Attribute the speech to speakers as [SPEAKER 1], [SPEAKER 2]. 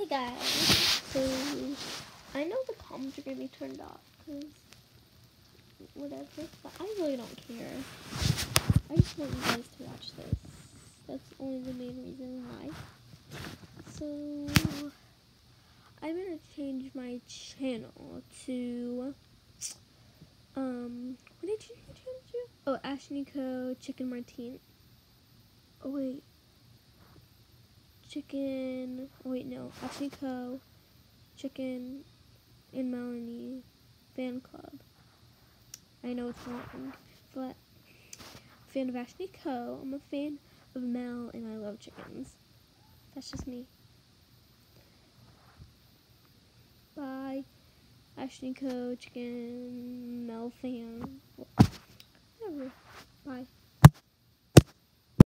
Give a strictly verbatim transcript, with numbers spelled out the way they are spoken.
[SPEAKER 1] Hey guys, so I know the comments are gonna be turned off because whatever, but I really don't care. I just want you guys to watch this. That's only the main reason why. So I'm gonna change my channel to um what did you change to? Oh, Ashnico Chicken Martine. Oh wait. Chicken, oh wait, no, Ashnico, Chicken, and Melanie fan club. I know it's wrong, but fan of Ashnico. I'm a fan of Mel, and I love chickens. That's just me. Bye, Ashnico, Chicken, Mel fan. Whatever. Bye.